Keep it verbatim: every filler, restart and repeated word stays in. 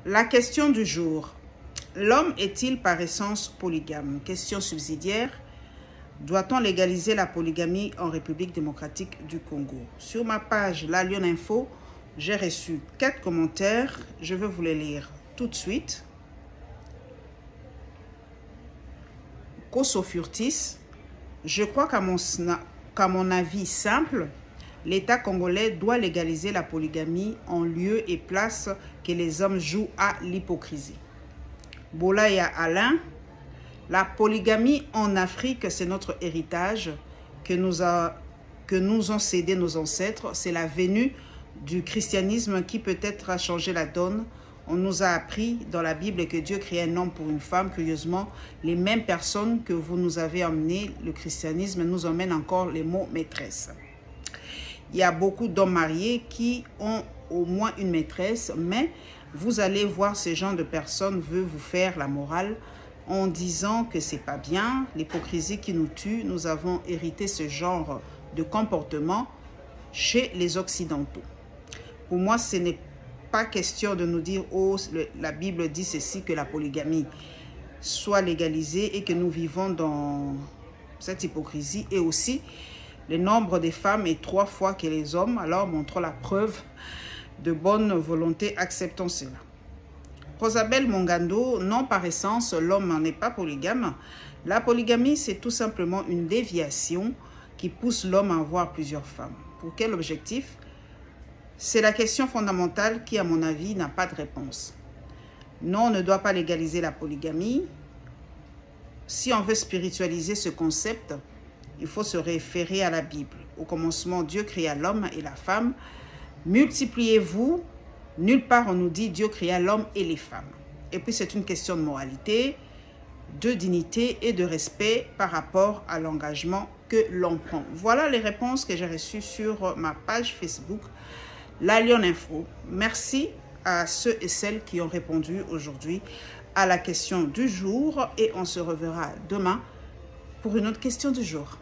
La question du jour. L'homme est-il par essence polygame? Question subsidiaire. Doit-on légaliser la polygamie en République démocratique du Congo? Sur ma page La Lyon Info, j'ai reçu quatre commentaires. Je vais vous les lire tout de suite. Koso Furtis, je crois qu'à mon, qu'à mon avis simple, l'État congolais doit légaliser la polygamie en lieu et place que les hommes jouent à l'hypocrisie. Bolaya Alain, la polygamie en Afrique, c'est notre héritage que nous, a, que nous ont cédé nos ancêtres. C'est la venue du christianisme qui peut-être a changé la donne. On nous a appris dans la Bible que Dieu créait un homme pour une femme. Curieusement, les mêmes personnes que vous nous avez emmenées, le christianisme nous emmène encore les mots maîtresse. Il y a beaucoup d'hommes mariés qui ont au moins une maîtresse, mais vous allez voir ce genre de personnes veut vous faire la morale en disant que c'est pas bien, l'hypocrisie qui nous tue. Nous avons hérité ce genre de comportement chez les Occidentaux. Pour moi, ce n'est pas question de nous dire « Oh, la Bible dit ceci, que la polygamie soit légalisée et que nous vivons dans cette hypocrisie. » Et aussi, le nombre des femmes est trois fois que les hommes, alors montrons la preuve de bonne volonté, acceptons cela. Rosabelle Mongando, non par essence, l'homme n'est pas polygame. La polygamie, c'est tout simplement une déviation qui pousse l'homme à avoir plusieurs femmes. Pour quel objectif? C'est la question fondamentale qui, à mon avis, n'a pas de réponse. Non, on ne doit pas légaliser la polygamie. Si on veut spiritualiser ce concept, il faut se référer à la Bible. Au commencement, Dieu créa l'homme et la femme. Multipliez-vous. Nulle part on nous dit Dieu créa l'homme et les femmes. Et puis c'est une question de moralité, de dignité et de respect par rapport à l'engagement que l'on prend. Voilà les réponses que j'ai reçues sur ma page Facebook La Lyon Info. Merci à ceux et celles qui ont répondu aujourd'hui à la question du jour et on se reverra demain pour une autre question du jour.